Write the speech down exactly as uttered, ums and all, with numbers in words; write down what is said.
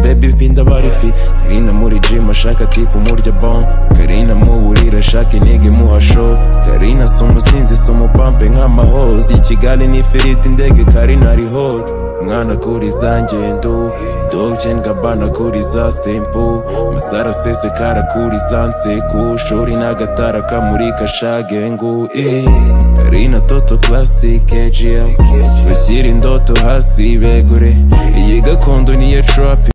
baby pinda bari fit. Karina muri gym ashaka tipu murya bon. Karina mu burira ashaka inigi muha show. Karina sumusinzi sumupampe nk'amahozi. I Kigali ni ifiriti indege Karina ari hot. Mwana kuri za ngendo Dolce and Gabbana kuri za stempo. Masaro sese kara kuri za nseko. Shori n'agatara kamurika shagengu eh. Karina Toto Classic K G L. Bashyira indoto hasi begure. Iyi gakondo niya trap.